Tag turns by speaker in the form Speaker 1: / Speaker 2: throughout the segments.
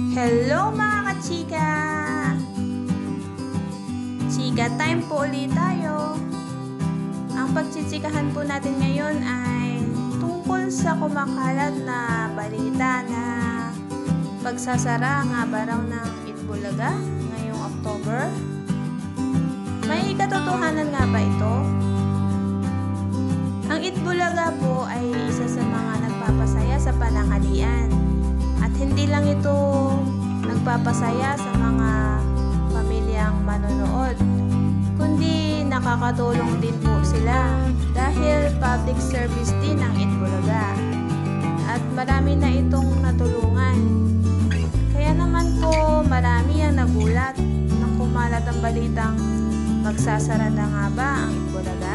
Speaker 1: Hello mga kachika! Chika time po ulit tayo. Ang pagchichikahan po natin ngayon ay tungkol sa kumakalat na balita na pagsasara nga ba raw ng Itbulaga ngayong October. May katotohanan nga ba ito? Ang Itbulaga po ay isa sa mga nagpapasaya sa pananghalian. At hindi lang ito nagpapasaya sa mga pamilyang manonood, kundi nakakatulong din po sila dahil public service din ang Itbulaga. At marami na itong natulungan. Kaya naman po marami ang nagulat nang kumalat ang balitang magsasara na nga ba ang Itbulaga.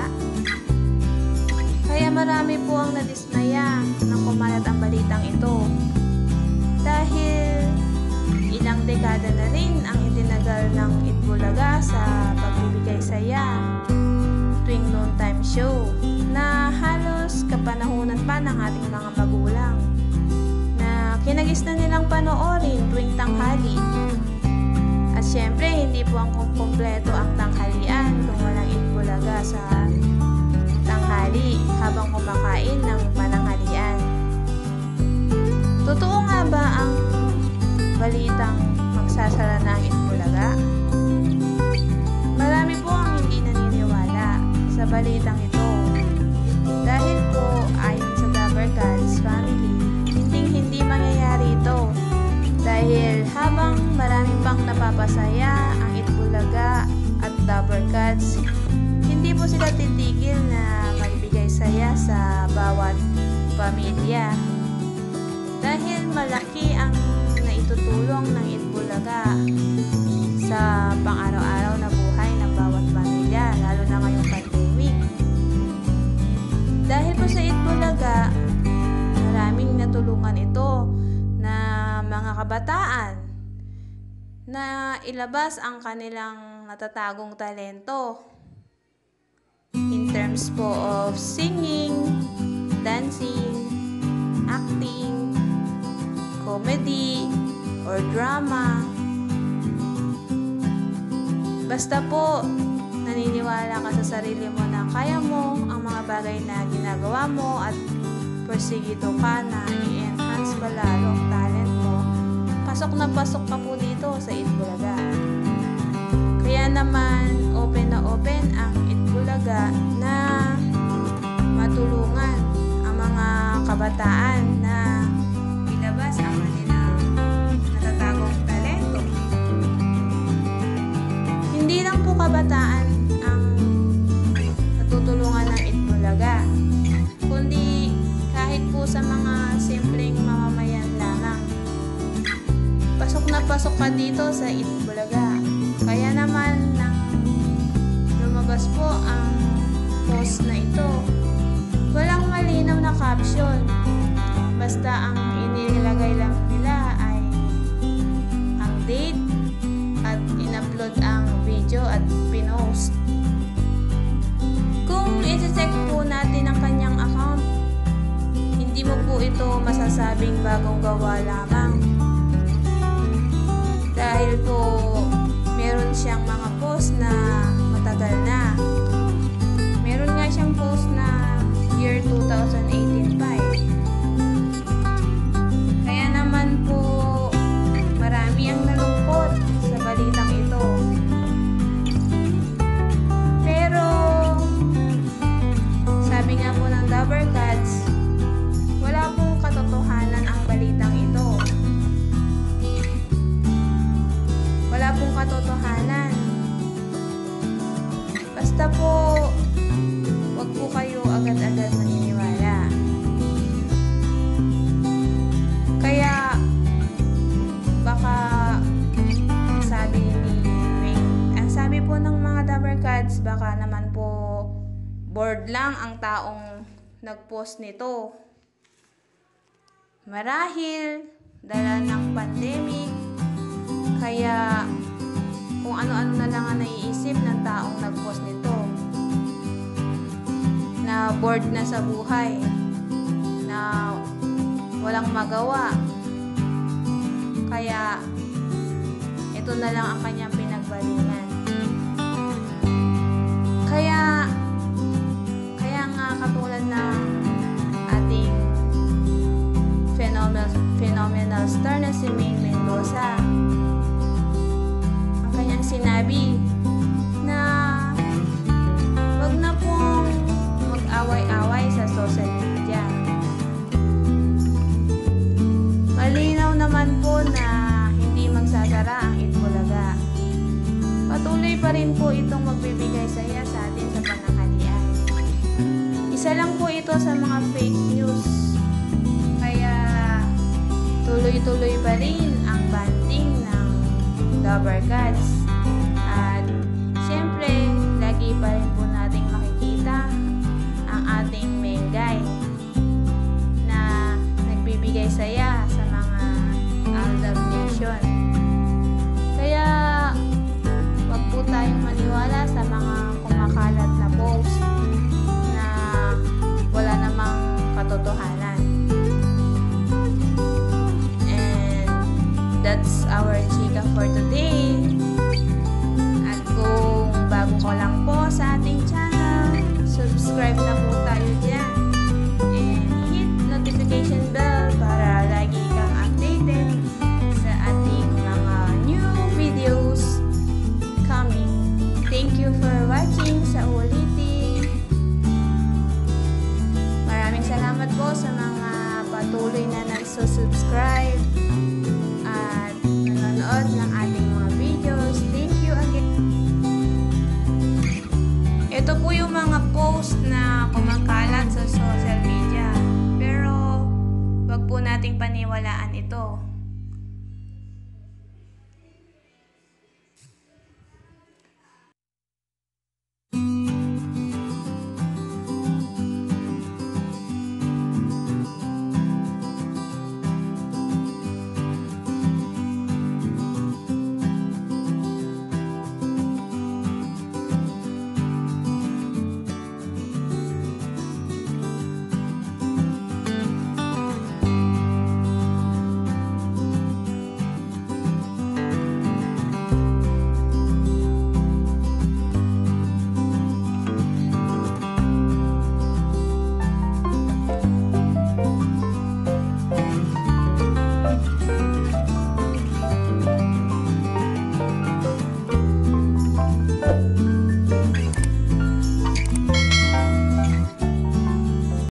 Speaker 1: Kaya marami po ang nadismaya nang kumalat ang balitang ito. Dahil ilang dekada na rin ang itinagal ng Itbulaga sa pagbibigay saya tuwing noontime show na halos kapanahunan pa ng ating mga magulang na kinagis na nilang panoorin tuwing tanghali. At syempre hindi po ang kumpleto ang tanghalian kung walang Itbulaga sa tanghali habang kumakain ng pananghalian. Totoo nga ba ang balitang magsasara na ang Itbulaga? Marami po ang hindi naniniwala sa balitang ito. Dahil po ayon sa Dabber Cats family, hindi mangyayari ito. Dahil habang marami pang napapasaya ang Itbulaga at Dabber Cats, hindi po sila titigil na magbigay saya sa bawat pamilya. Dahil malaki ang naitutulong ng Itbulaga sa pang-araw-araw na buhay ng bawat pamilya, lalo na ngayong pandemic. Dahil po sa Itbulaga, maraming natulungan ito na mga kabataan na ilabas ang kanilang natatagong talento in terms po of singing, dancing, acting, comedy, or drama. Basta po, naniniwala ka sa sarili mo na kaya mo ang mga bagay na ginagawa mo at persigito ka na i-enhance pa lalo ang talent mo. Pasok na pasok ka po dito sa Itbulaga. Kaya naman, open na open ang Itbulaga na matulungan ang mga kabataan na ilabas ang kanilang natatagong talento. Hindi lang po kabataan ang natutulungan ng Itbulaga, kundi kahit po sa mga simpleng mamamayan lamang. Pasok na pasok ka dito sa Itbulaga. Kaya naman nang lumabas po ang post na ito, walang malinaw na caption. Basta ang inilagay lang nila ay ang date at in-upload ang video at pinost. Kung i-check po natin ang kanyang account, hindi mo po ito masasabing bagong gawa lamang. Dahil po meron siyang mga post na matagal na. Meron nga siyang post na year 2018 pa eh. Kaya naman po marami ang nalungkot sa balitang ito. Pero sabi nga po ng Dabber Cats, wala pong katotohanan ang balitang ito. Wala pong katotohanan. Basta po wag po kayo agad-agad maniniwala. Kaya baka ang sabi po ng mga Dabber Cats, baka naman po bored lang ang taong nag-post nito. Marahil dala ng pandemic, kaya kung ano-ano na lang ang naiisip ng taong nag-post nito, na bored na sa buhay, na walang magawa. Kaya ito na lang ang kanyang pinagbalingan. Kaya nga katulad ng ating phenomenal star na si Maine Mendoza, ang kanyang sinabi na wag na pong mag-away-away sa social media. Malinaw naman po na hindi magsasara ang Itbulaga. Patuloy pa rin po itong magbibigay saya sa atin sa pananghalian. Isa lang po ito sa mga fake news. Kaya tuloy-tuloy pa rin ang banding ng Lover Gods. At siyempre, lagi pa rin po nating makikita ang ating Mengay na nagbibigay saya sa mga Aldab Nation. Kaya wag po tayong maniwala sa mga kumakalat na post na wala namang katotohanan. And that's our chika for today. At kung bago ko lang po sa ating channel, subscribe na po tayo dyan. And hit notification bell para lagi kang updated sa ating mga new videos coming. Thank you for watching sa ulitin. Maraming salamat po sa mga patuloy na nagsusubscribe at nanonood ng ating mga videos. Thank you again. Ito po yung mga post na kumakalat sa social media. Pero wag po nating paniwalaan ito.